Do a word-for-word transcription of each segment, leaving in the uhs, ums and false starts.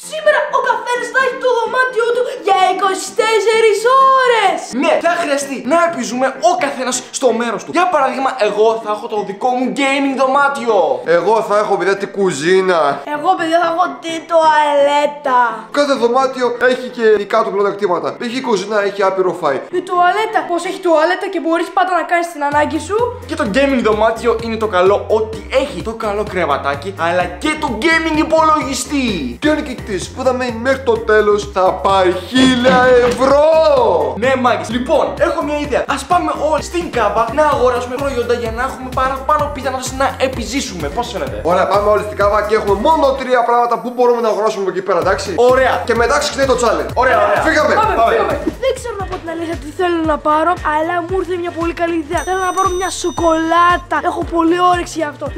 Σήμερα ο καθένας θα έχει το δωμάτιό του για είκοσι τέσσερις ώρες. Ναι, θα χρειαστεί να επιζούμε ο καθένας στο μέρος του. Για παράδειγμα, εγώ θα έχω το δικό μου gaming δωμάτιο. Εγώ θα έχω παιδιά την κουζίνα. Εγώ παιδιά θα έχω την τουαλέτα. Κάθε δωμάτιο έχει και δικά του πλεονεκτήματα. Έχει η κουζίνα, έχει άπειρο φάι. Η τουαλέτα, πως έχει τουαλέτα και μπορείς πάντα να κάνεις την ανάγκη σου. Και το gaming δωμάτιο είναι το καλό ότι έχει το καλό κρεβατάκι, αλλά και το gaming υπολογιστή. Και ο νικητής που θα μένει μέχρι το τέλος θα πάρει χίλια ευρώ. Ναι, μάγκες. Λοιπόν, έχω μια ιδέα. Ας πάμε όλοι στην κάμπα να αγοράσουμε προϊόντα για να έχουμε παραπάνω πιθανότητες να επιζήσουμε. Πώς φαίνεται? Ωραία, πάμε όλοι στην κάβα και έχουμε μόνο τρία πράγματα που μπορούμε να αγοράσουμε από εκεί πέρα, εντάξει. Ωραία. Και μετά ξεκινάει το challenge. Ωραία, ωραία. Φύγαμε. Πάμε, Πάμε. φύγαμε. Δεν ξέρω να πω την αλήθεια τι θέλω να πάρω, αλλά μου ήρθε μια πολύ καλή ιδέα. Θέλω να πάρω μια σοκολάτα. Έχω πολύ όρεξη γι' αυτό.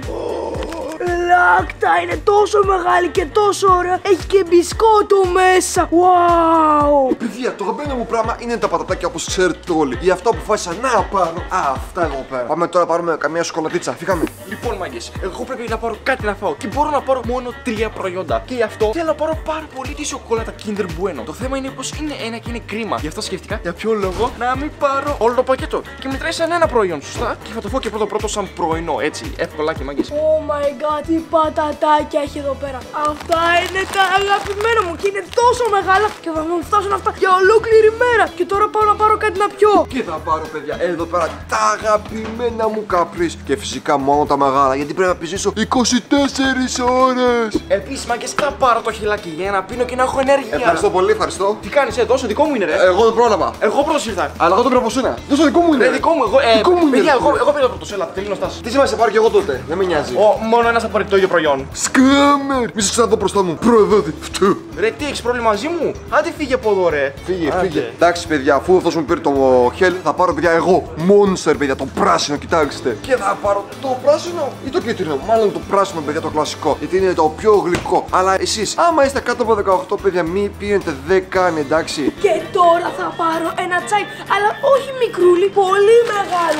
Λάκτα, είναι τόσο μεγάλη και τόσο ωραία. Έχει και μπισκότο μέσα. Wow. Παιδιά, το αγαπημένο μου πράγμα είναι τα πατατάκια όπως ξέρετε όλοι. Γι' αυτό αποφάσισα να πάρω αυτά εδώ πέρα. Πάμε τώρα να πάρουμε καμία σοκολατίτσα. Φύγαμε. Λοιπόν, μάγκες, εγώ πρέπει να πάρω κάτι να φάω και μπορώ να πάρω μόνο τρία προϊόντα. Και γι' αυτό θέλω να πάρω πάρα πολύ τη σοκολάτα Kinder Bueno. Το θέμα είναι πως είναι ένα και είναι κρίμα. Γι' αυτό σκέφτηκα για ποιο λόγο να μην πάρω όλο το πακέτο. Και μετράει σαν ένα προϊόν, σωστά. Και θα το φάω και πρώτο πρώτο σαν πρωινό, έτσι. Εύκολα και μάγκες. Oh my god, τι πατατάκια έχει εδώ πέρα. Αυτά είναι τα αγαπημένα μου και είναι τόσο μεγάλα και θα μου φτάσουν αυτά για ολόκληρη μέρα. Και τώρα πάω να πάρω κάτι να πιω. Και θα πάρω, παιδιά, εδώ πέρα τα αγαπημένα μου καπρίς. Και φυσικά μόνο τα μεγάλα, γιατί πρέπει να επιζήσω είκοσι τέσσερις ώρες. Επίσης, μάγκες, θα πάρω το χυλάκι για να πίνω και να έχω ενέργεια. Ευχαριστώ πολύ, ευχαριστώ. Τι κάνεις, ε, δώσε δικό μου είναι, ρε. Εγώ δεν πρόλαβα. Εγώ πρώτος ήρθα. Αλλά εγώ τον πρέπει από σένα. Δώσε δικό μου είναι. Ρε, δικό μου, εγώ. Ε, Δικό μου είναι, παιδιά, ρε, εγώ, φίλε. εγώ πήρα πρώτος, έλα, τελείω στάση. Τι σημαίνει, σε πάρω και εγώ τότε. Δεν με νοιάζει. Ο, μόνο ένας θα πάρει το ίδιο προϊόν. Σκάμερ! Μη σε ξαναδώ μπροστά μου. Προεδότη. Φτού. Ρε, τι έχεις πρόβλημα μαζί μου? Άντε φύγε από εδώ, ρε. Φύγε, Άντε. φύγε. Εντάξει, παιδιά, αφού αυτός μου πήρε το χέλ, θα πάρω, παιδιά, εγώ. Monster, παιδιά, το πράσινο, κοιτάξτε. Και θα πάρω το πράσινο ή το κίτρινο. Μάλλον το πράσινο, παιδιά, το κλασικό. Γιατί είναι το πιο γλυκό. Αλλά εσείς, άμα είστε κάτω από δεκαοκτώ, παιδιά, μη πίνετε, δεν κάνει, εντάξει. Και τώρα θα πάρω ένα τσάι, αλλά όχι μικρούλι, πολύ μεγάλο.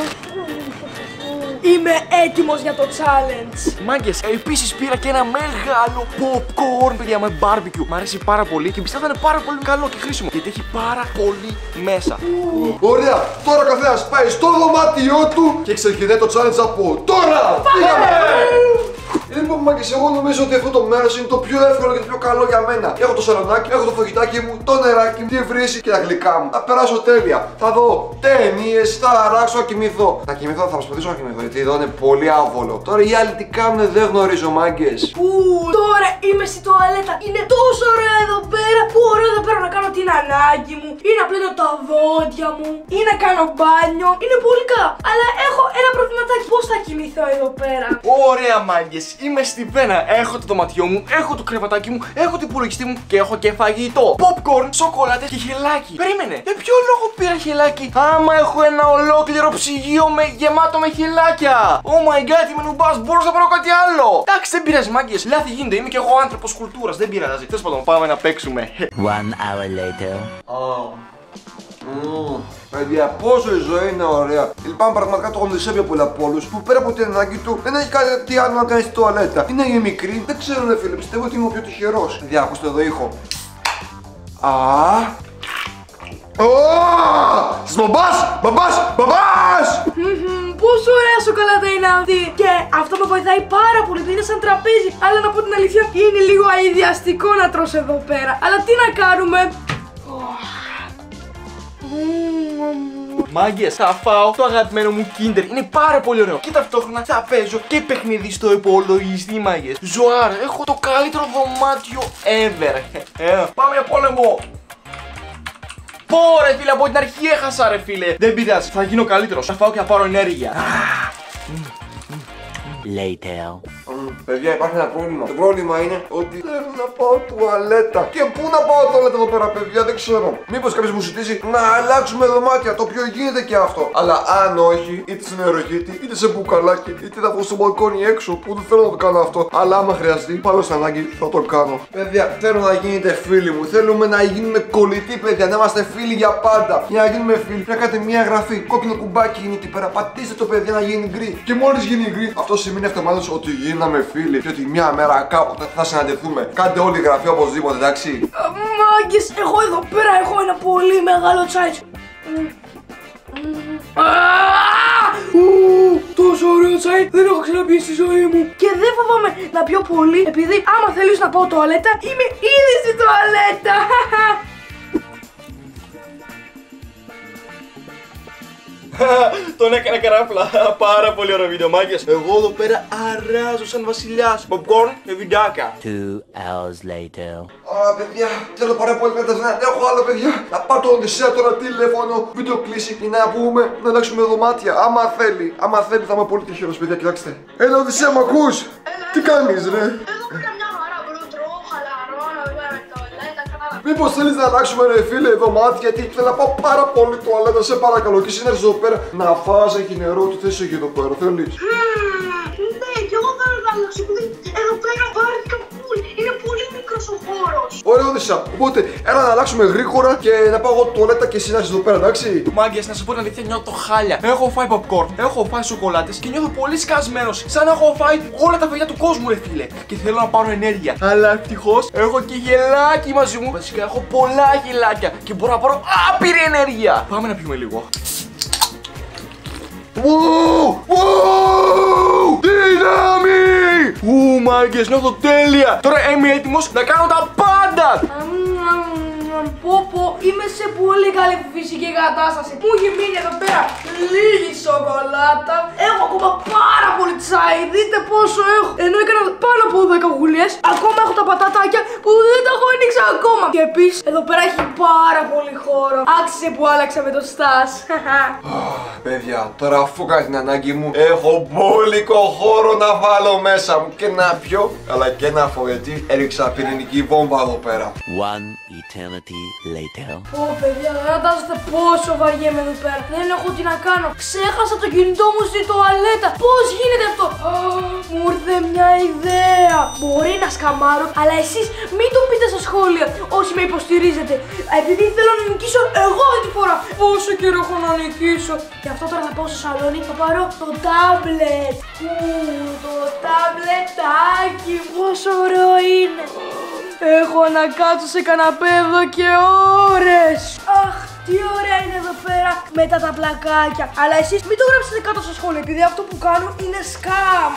Είμαι έτοιμος για το challenge. Μάγκες, επίσης πήρα και ένα μεγάλο popcorn, παιδιά, με barbecue. Μ' αρέσει πάρα πολύ και πιστεύω θα είναι πάρα πολύ καλό και χρήσιμο. Γιατί έχει πάρα πολύ μέσα. Ωραία, τώρα ο καθένας πάει στο δωμάτιό του και ξεκινάει το challenge από τώρα! Πήγαμε! Λοιπόν, μάγκες, εγώ νομίζω ότι αυτό το μέρος είναι το πιο εύκολο και το πιο καλό για μένα. Έχω το σαλονάκι, έχω το φαγητάκι μου, το νεράκι μου, τη βρύση και τα γλυκά μου. Θα περάσω τέλεια. Θα δω ταινίες, θα αράξω, θα κοιμηθώ. Θα κοιμηθώ, θα προσπαθήσω να κοιμηθώ γιατί εδώ είναι πολύ άβολο. Τώρα οι άλλοι τι κάνουν δεν γνωρίζω, μάγκες. Ου, τώρα είμαι στη τουαλέτα. Είναι τόσο ωραία εδώ πέρα. Που ωραίο εδώ πέρα να κάνω την ανάγκη μου, ή να πλύνω τα δόντια μου, ή να κάνω μπάνιο. Είναι πολύ καλά. Αλλά έχω ένα προβληματάκι. Πώς θα κοιμηθώ εδώ πέρα? Ωραία, μάγκες, είμαι στη πένα. Έχω το δωματιό μου, έχω το κρεβατάκι μου, έχω το υπολογιστή μου και έχω και φαγητό. Popcorn, σοκολάτες και χελάκι. Περίμενε, για ποιο λόγο πήρα χελάκι? Άμα έχω ένα ολόκληρο ψυγείο με, γεμάτο με χελάκια. Oh my god, είμαι νουμπάς, μπορούσα να πάρω κάτι άλλο. Εντάξει, δεν πειράζει, μάγκες. Λάθη γίνεται, είμαι και εγώ άνθρωπος κουλτούρας, δεν πειράζει. Τέλος πάντων, πάμε να παίξουμε. One hour later. Oh. Mm. Παιδιά, πόσο η ζωή είναι ωραία. Λυπάμαι πραγματικά το γονδισεύει πολλά από όλους που πέρα από την ανάγκη του δεν έχει κάτι άλλο να κάνει στη τουαλέτα. Είναι η μικρή, δεν ξέρω, ρε φίλε, πιστεύω ότι είμαι ο πιο τυχερός. Παιδιά, ακούστε εδώ ήχο. Α. Σας μπαμπάς! Μπαμπάς! Μπαμπάς! Πόσο ωραία σοκολάτα είναι αυτή! Και αυτό με βοηθάει πάρα πολύ, δεν είναι σαν τραπέζι. Αλλά να πω την αλήθεια, είναι λίγο αειδιαστικό να τρως εδώ πέρα. Αλλά τι να κάνουμε? Μάγκες, θα φάω το αγαπημένο μου Kinder. Είναι πάρα πολύ ωραίο. Και ταυτόχρονα θα παίζω και παιχνίδι στο υπολογιστή, μάγκες. Ζωάρα, έχω το καλύτερο δωμάτιο ever. Ε, πάμε για πόλεμο. Πω ρε φίλε, από την αρχή έχασα ρε φίλε. Δεν πειράζει, θα γίνω καλύτερος. Θα φάω και θα πάρω ενέργεια. Later. Παιδιά, υπάρχει ένα πρόβλημα. Το πρόβλημα είναι ότι θέλω να πάω τουαλέτα. Και πού να πάω τουαλέτα εδώ πέρα, παιδιά, δεν ξέρω. Μήπως κάποιος μου ζητήσει να αλλάξουμε δωμάτια, το οποίο γίνεται και αυτό. Αλλά αν όχι, είτε σε νεροχύτη, είτε σε μπουκαλάκι, είτε θα βγω στο μπαλκόνι έξω, που δεν θέλω να το κάνω αυτό. Αλλά άμα χρειαστεί, πάλι στην ανάγκη θα το κάνω. Παιδιά, θέλω να γίνετε φίλοι μου. Θέλουμε να γίνουμε κολλητοί, παιδιά, να είμαστε φίλοι για πάντα. Για να γίνουμε φίλοι, πρέπει να κάνετε μια εγγραφή. Κόκκινο κουμπάκι είναι εκεί πέρα. Πατήστε το, παιδιά, να γίνει γκρι. Και μόλις γίνει γκρι, αυτό σημαίνει αυτομάτως ότι γίνεται γίναμε φίλοι και ότι μια μέρα κάποτε θα συναντηθούμε. Κάντε όλοι γραφή οπωσδήποτε, εντάξει. Μάγκες, εγώ εδώ πέρα έχω ένα πολύ μεγάλο τσάι. Τόσο ωραίο τσάι δεν έχω ξαναπεί στη ζωή μου. Και δεν φοβάμαι να πιω πολύ, επειδή άμα θέλεις να πάω τουαλέτα, είμαι ήδη στη τουαλέτα. Τον έκανα καράφλα. Πάρα πολύ ωραίο βίντεο, μάγκες. Εγώ εδώ πέρα αράζω σαν βασιλιάς. Popcorn και βιντεάκια. Two hours later. Α, παιδιά, θέλω πάρα πολύ να δεν έχω άλλο, παιδιά. Να πάρω τον Οδυσσέα τώρα τηλέφωνο, μην το κλείσει και να πούμε να αλλάξουμε δωμάτια. Άμα θέλει, άμα θέλει, θα είμαι πολύ τυχερός, παιδιά. Κοιτάξτε. Έλα, Οδυσσέα, μ' ακούς? Τι κάνεις, ρε? Εδώ πέρα μια χαρά, μπρο, τρώω, χαλαρώνω, βέβαια με τουαλέτα, κατάλαβα. Μήπως θέλεις να αλλάξουμε, ρε φίλε, δωμάτια? Γιατί θέλω να πάω πάρα πολύ τουαλέτα, σε παρακαλώ. Και εσύ να έρθεις εδώ πέρα να φας, έχει νερό, τι θες έχει εδώ πέρα, θέλεις? Ναι, και εγώ θέλω να αλλάξω, επειδή εδώ πέρα βάρθηκα πολύ. Είναι πολύ μικρός ο χώρος. Ωραία, Οδυσσέα. Οπότε, έλα να αλλάξουμε γρήγορα και να πάω εγώ τουαλέτα και εσύ να έρθεις εδώ πέρα, εντάξει? Μάγκες, να σου πω την αλήθεια, νιώθω χάλια. Έχω φάει popcorn, έχω φάει σοκολάτες και νιώθω πολύ σκασμένος. Σαν να έχω φάει όλα τα παιδιά του κόσμου, ρε φίλε. Και θέλω να πάρω ενέργεια. Αλλά ευτυχώς έχω και γελάκι μαζί μου. Βασικά έχω πολλά γελάκια και μπορώ να πάρω άπειρη ενέργεια. Πάμε να πιούμε λίγο. Wow! Wow! Δύναμη! Ου, μάγκες, νιώθω τέλεια. Τώρα είμαι έτοιμος να κάνω τα πάντα. Πω πω, είμαι σε πολύ καλή φυσική κατάσταση. Μου έχει μείνει εδώ πέρα λίγη σοκολάτα. Έχω ακόμα πάρα πολύ τσάι. Δείτε πόσο έχω. Ενώ έκανα πάνω από δέκα γουλιές. Ακόμα έχω τα πατατάκια που δεν τα έχω ανοίξει ακόμα. Και επίσης εδώ πέρα έχει πάρα πολύ χώρο. Άξιζε που άλλαξα με το στάς. Παιδιά, τώρα αφού κάνω την ανάγκη μου, έχω μπόλικο χώρο να βάλω μέσα μου και να πιω, αλλά και να φω, γιατί έριξα πυρηνική βόμβα εδώ πέρα. One eternity later. Ω παιδιά, δεν φαντάζεστε πόσο βαριέμαι εδώ πέρα. Δεν έχω τι να κάνω. Ξέχασα το κινητό μου στη τουαλέτα. Πώς γίνεται αυτό? Α, μου ήρθε μια ιδέα. Μπορεί να σκαμάρω, αλλά εσείς μην το πείτε στα σχόλια όσοι με υποστηρίζετε. Επειδή θέλω να νικήσω εγώ αυτή τη φορά. Πόσο καιρό έχω να νικήσω. Γι' αυτό τώρα θα πάω στο σαλόνι, θα πάρω το τάμπλετ. Ου, το τάμπλετάκι, πόσο ωραίο είναι. Έχω να κάτσω σε καναπέ εδώ και ώρες. Αχ, τι ωραία είναι εδώ πέρα με τα τα πλακάκια. Αλλά εσείς μην το γράψετε κάτω στο σχόλιο, επειδή αυτό που κάνω είναι σκάμ.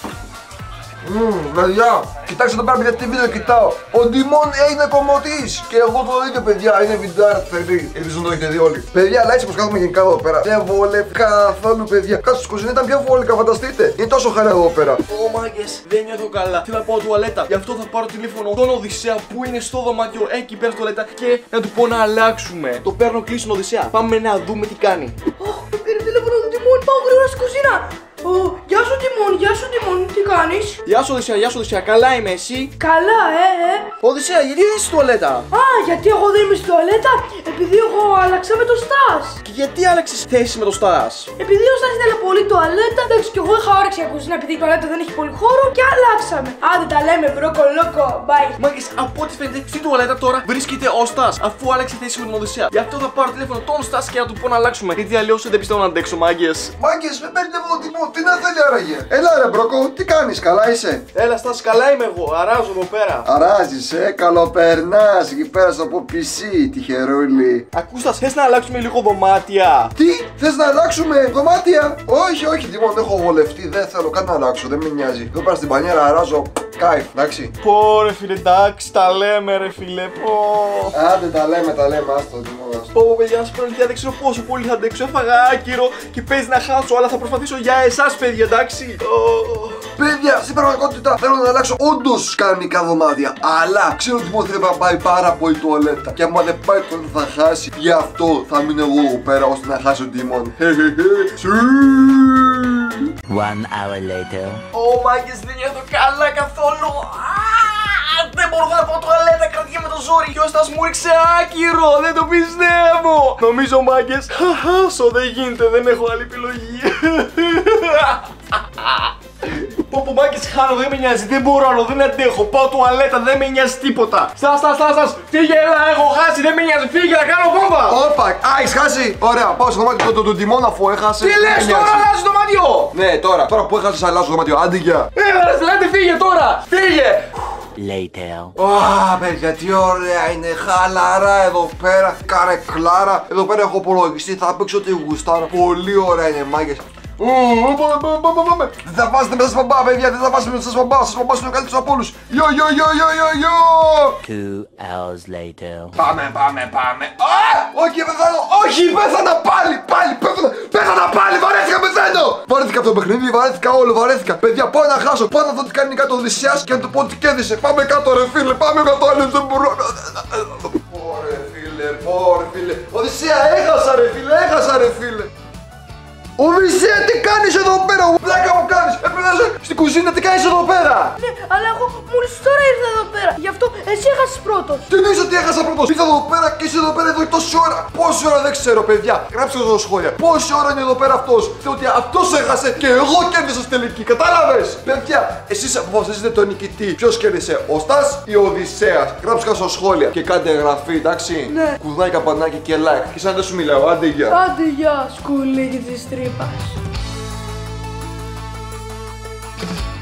Μμμ, παιδιά, κοιτάξτε εδώ πέρα, παιδιά, τι βίντεο κοιτάω. Ο Ντιμόν έγινε κομμωτής. Και εγώ το ίδιο, παιδιά, είναι βιντεάρ, θέλει. Ελπίζω να το έχετε δει όλοι. Παιδιά, αλλά έτσι πως κάθομαι γενικά εδώ πέρα. Δεν βολεύει καθόλου, παιδιά. Κάτω στο κουζίνα ήταν πιο βολικά, φανταστείτε. Είναι τόσο χαρά εδώ πέρα. Ω, μάγκες, δεν νιώθω καλά. Θέλω να πάω τουαλέτα. Γι' αυτό θα πάρω τηλέφωνο τον Οδυσσέα που είναι στο δωμάτιο εκεί πέρα στο τουαλέτα και να του πω να αλλάξουμε. Το παίρνω κλείσει τον Οδυσσέα. Πάμε να δούμε τι κάνει. Ωχ, με πήρε τηλέφωνο του Τιμών. Πάω γρήγορα στην κουζίνα. Ω, γεια σου Τιμών, γεια σου Τιμών, τι κάνεις? Γεια σου, Οδυσσέα, γεια σου, Οδυσσέα. Καλά είμαι, εσύ? Καλά, ε, ε. Οδυσσέα, γιατί δεν είσαι στη τουαλέτα? Α, γιατί εγώ δεν είμαι στη τουαλέτα, επειδή εγώ άλλαξα με το Στάς. Και γιατί άλλαξες θέση με το Στάς? Επειδή ο Στάς ήθελε πολύ τουαλέτα, εντάξει, και εγώ είχα όρεξη για κουζίνα, επειδή η τουαλέτα δεν έχει πολύ χώρο και αλλάξαμε. Άντε τα λέμε, μπρόκο, λόκο, bye. Μάγκες, από ό,τι φαίνεται στην τουαλέτα τώρα βρίσκεται ο Στάς, αφού άλλαξε θέση με τον Οδυσσέα. Γι' αυτό θα πάρω τηλέφωνο τον Στάς και να του πω να αλλάξουμε. Γιατί αλλιώς δεν πιστεύω να αντέξω, μάγκες. Μάγκες, με παίρνει από τον Τιμό, τι να θέλει άραγε? Έλα ρε μπρόκο, τι κάνεις, καλά είσαι? Έλα, Στάς, καλά είμαι εγώ. Αράζω εδώ πέρα. Αράζεις, ε, καλοπερνάς εκεί πέρα στο από πι σι, τυχερούλη. Ακούστα, θες να αλλάξουμε λίγο δωμάτια? Τι, θες να αλλάξουμε δωμάτια? Όχι, όχι, Τιμόν, έχω βολευτεί, δεν θέλω καν να αλλάξω, δεν με νοιάζει. Εδώ πέρα στην πανιέρα αράζω, κάιφ, εντάξει. Πω ρε φίλε, εντάξει, τα λέμε ρε φίλε, πω. Άντε τα λέμε, τα λέμε, άστο, Τιμόν, άστο. Πω πω παιδιά, να σου πω αλήθεια, δεν ξέρω πόσο πολύ θα αντέξω. Έφαγα άκυρο και παίζει να χάσω, αλλά θα προσπαθήσω για εσάς παιδιά, εντάξει. Παιδιά, στην πραγματικότητα θέλω να αλλάξω όντως κανονικά δωμάτια. Αλλά ξέρω ότι μου θέλει να πάει πάρα πολύ τουαλέτα. Και άμα δεν πάει τότε θα χάσει. Γι' αυτό θα μείνω εγώ εδώ πέρα ώστε να χάσει ο Τιμόν. One hour later. Ω μάγκες, δεν νιώθω καλά καθόλου. Δεν μπορώ να πάω τουαλέτα, κρατιέμαι το ζόρι. Και ο Στάς μου ρίξε άκυρο, δεν το πιστεύω. Νομίζω μάγκες, χαχάσω, δεν γίνεται, δεν έχω άλλη επιλογή. Πω πω ο Μάκης χάνω, δεν με νοιάζει, δεν μπορώ άλλο, δεν αντέχω. Πάω τουαλέτα, δεν με νοιάζει τίποτα. Στας, στας, στας, στας, φύγε, έλα, έχω χάσει, δεν με νοιάζει, φύγε, θα κάνω βόμβα. Όπα, α, έχεις χάσει. Ωραία, πάω στο δωμάτιο του το, τιμόν αφού έχασε. Τι λες τώρα, αλλάζει το δωμάτιο. Ναι, τώρα, τώρα που έχασες αλλάζω το δωμάτιο, άντε γεια. Έλα, ρε, φύγε τώρα, φύγε. Later. Α, παιδιά, τι ωραία είναι, χαλαρά εδώ πέρα, καρεκλάρα. Εδώ πέρα έχω υπολογιστή, θα παίξω ό,τι γουστάρω. Πολύ ωραία είναι, μάγκες. Δεν θα βάζετε μέσα σας μπαμπά, παιδιά, δεν θα βάζετε μέσα σας μπαμπά. Σας μπαμπάς είναι ο καλύτερος από όλους. Yo, yo, yo, yo, yo, yo. Two hours later. Πάμε, πάμε, πάμε. Α, όχι, πεθάνω, όχι, πέθανα πάλι, πάλι, πέθανα, πέθανα πάλι, βαρέθηκα, πεθαίνω. Βαρέθηκα αυτό το παιχνίδι, βαρέθηκα όλο, βαρέθηκα. Παιδιά, πάω να χάσω, πάω να δω τι κάνει κάτω ο Οδυσσέας και να του πω ότι κέρδισε. Πάμε κάτω, ρε φίλε, πάμε κάτω, άλλες δεν μπορώ. Πόρε φίλε, πόρε φίλε. Οδυσσέα, έχασα ρε φίλε, έχασα ρε φίλε. Οδυσσέα, τι κάνεις εδώ πέρα, πλάκα μου κάνεις. Έπρεπε να είσαι στην κουζίνα, τι κάνεις εδώ πέρα. Ναι, αλλά εγώ μόλις τώρα ήρθα εδώ πέρα. Γι' αυτό εσύ έχασες πρώτος. Τι εννοείς ότι έχασα πρώτος. Ήρθα εδώ πέρα και είσαι εδώ πέρα εδώ τόση ώρα. Πόση ώρα δεν ξέρω, παιδιά. Γράψτε το στα σχόλια. Πόση ώρα είναι εδώ πέρα αυτός. Θέλω ότι αυτός έχασε και εγώ κέρδισα στη τελική. Κατάλαβες. Παιδιά, εσείς αποφασίζετε τον νικητή. Ποιος κέρδισε, ο Στας ή ο Οδυσσέας. Γράψτε κάτω στα σχόλια και κάντε εγγραφή, εντάξει. Ναι. Κουδάκι, καμπανάκι και like. Και σαν δεν σου μιλάω, άντε γεια. Άντε γεια, σκουλίκι της τρύπας.